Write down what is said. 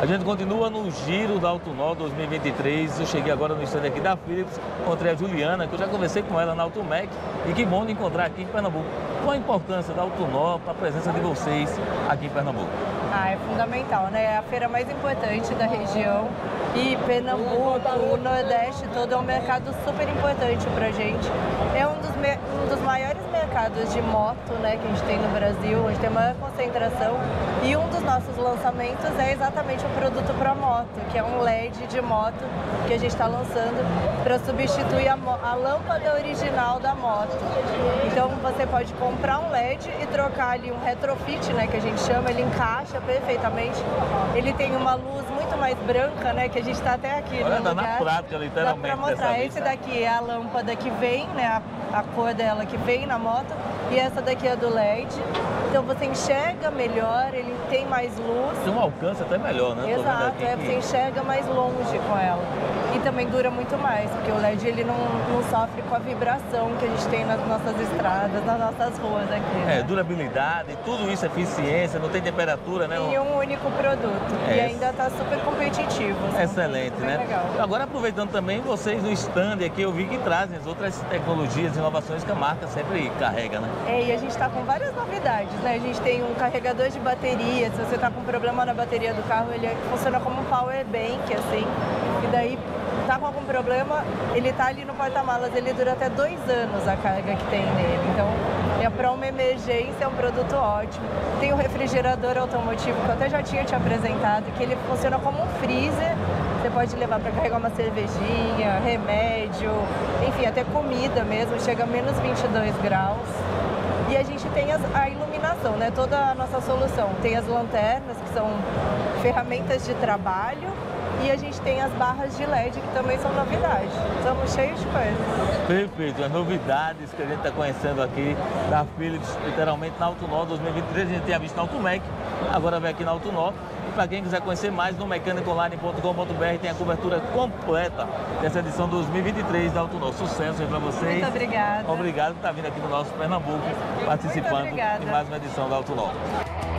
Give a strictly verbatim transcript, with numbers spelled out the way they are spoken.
A gente continua no Giro da Autonó dois mil e vinte e três. Eu cheguei agora no estande aqui da Philips, encontrei a Juliana, que eu já conversei com ela na Automec, e que bom de encontrar aqui em Pernambuco. Qual a importância da Autonó para a presença de vocês aqui em Pernambuco? Ah, é fundamental, né? É a feira mais importante da região e Pernambuco, o Nordeste todo é um mercado super importante pra gente. É um dos, um dos maiores mercados de moto, né, que a gente tem no Brasil, onde tem maior concentração, e um dos nossos lançamentos é exatamente um produto para moto, que é um L E D de moto que a gente está lançando para substituir a, a lâmpada original da moto. Então você pode comprar um L E D e trocar ali um retrofit, né, que a gente chama, ele encaixa perfeitamente. Ele tem uma luz muito mais branca, né, que a gente está até aqui Olha, no tá lugar. na prática, literalmente. Dá pra mostrar. Esse daqui é a lâmpada que vem, né, a, a cor dela que vem na moto, e essa daqui é do L E D. Então você enxerga melhor, ele tem mais luz. Tem um alcance até melhor, né? Exato, é, que... você enxerga mais longe com ela. E também dura muito mais, porque o L E D ele não, não sofre com a vibração que a gente tem nas nossas estradas, nas nossas ruas aqui. Né? É, durabilidade, tudo isso, eficiência, não tem temperatura, né? E um único produto. É. E ainda está super competitivo. Né? Excelente, né? Legal. Agora, aproveitando também, vocês no stand aqui, eu vi que trazem as outras tecnologias, inovações que a marca sempre carrega, né? É, e a gente está com várias novidades, né? A gente tem um carregador de bateria, se você está com problema na bateria do carro, ele funciona como um power bank, assim, e daí tá com algum problema, ele tá ali no porta-malas, ele dura até dois anos a carga que tem nele, então é para uma emergência, é um produto ótimo. Tem o refrigerador automotivo, que eu até já tinha te apresentado, que ele funciona como um freezer, você pode levar para carregar uma cervejinha, remédio, enfim, até comida mesmo, chega a menos vinte e dois graus. E a gente tem as, a iluminação, né? Toda a nossa solução. Tem as lanternas, que são ferramentas de trabalho, e a gente tem as barras de L E D, que também são novidades. Estamos cheios de coisas. Perfeito, as novidades que a gente está conhecendo aqui da Philips, literalmente na Autonó dois mil e vinte e três, a gente tinha visto na Automec, agora vem aqui na Autonó. E para quem quiser conhecer mais, no mecânico online ponto com ponto br tem a cobertura completa dessa edição dois mil e vinte e três da Autonó. Sucesso aí para vocês. Muito obrigada. Obrigado por estar vindo aqui no nosso Pernambuco, participando de mais uma edição da Autonó.